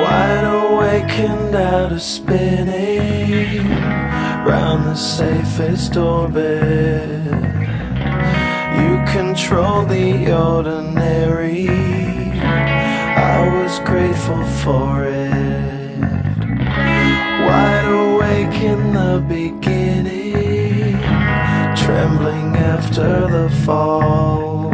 Wide awake and out of spinning round the safest orbit. You control the ordinary, I was grateful for it. Wide awake in the beginning, trembling after the fall.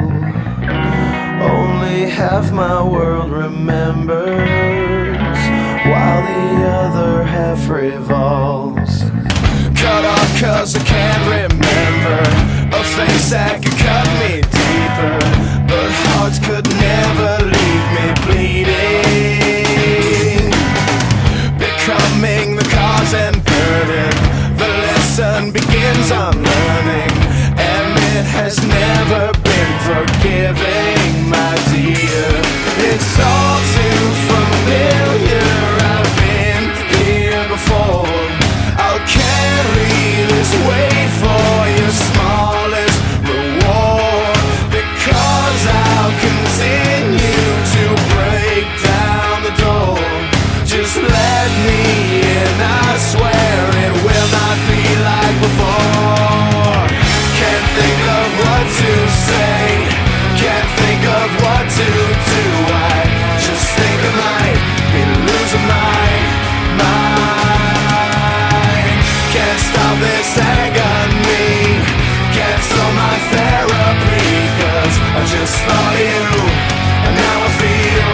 Only half my world remembers, while the other half revolves. Cut off 'cause I can't remember a face that could cut me deeper, but hearts could never leave me bleeding. Becoming the cause and burden, the lesson begins on learning, and it has never been forgiving, my dear. It's all too familiar, I've been here before. I'll carry this weight for your smallest reward, because I'll continue to break down the door. Just let me in, I swear it will not be like before. Can't think of what to say, can't think of what to do. I just think I might be losing my mind. Can't stop this agony, can't stop my therapy, 'cause I just thought of you, and now I feel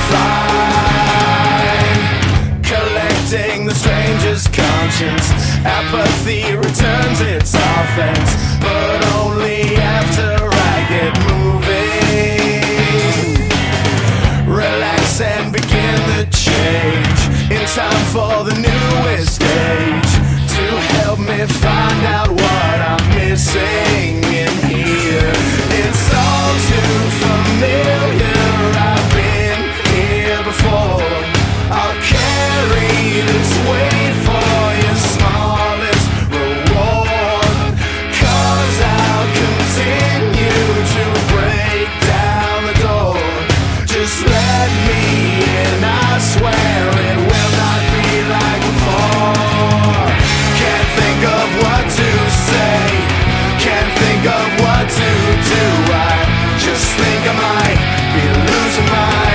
fine. Collecting the stranger's conscience, apathy returns its offense, but only after I get moving. Relax and begin the change, in time for the newest age, to help me find out what I'm missing in here. It's all too familiar, I've been here before. I'll carry this weight for your smallest reward, 'cause I'll continue to break down the door. Just let me in, I swear it will not be like before. Can't think of what to say, can't think of what to do. I just think I might be losing my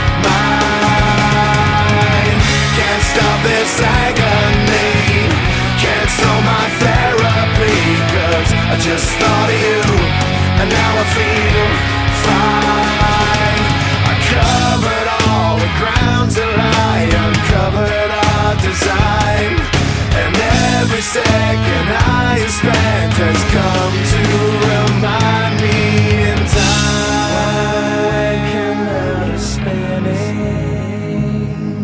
mind. Can't stop this agony, can't stop my therapy, 'cause I just thought of you, and now I feel fine. I covered all the ground till I uncovered our design, and every second I spent has come to remind me in time. Came out of spinning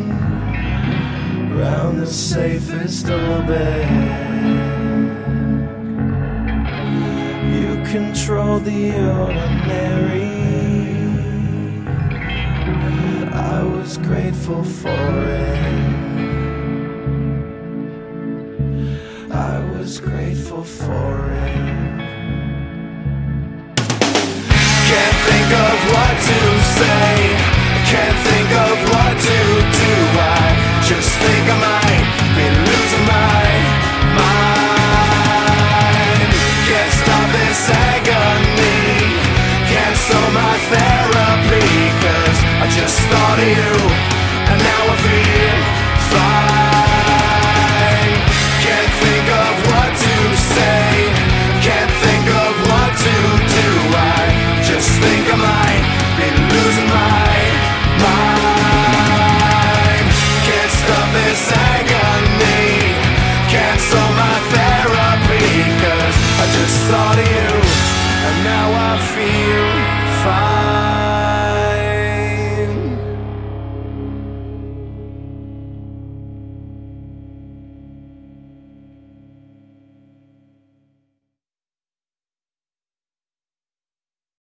round the safest orbit. You control the ordinary, I was grateful for it. I was grateful for it. Can't think of what to say, can't think of what to do. I just think I might be losing my mind. Can't stop this agony, can't stop my therapy, 'cause I just thought of you,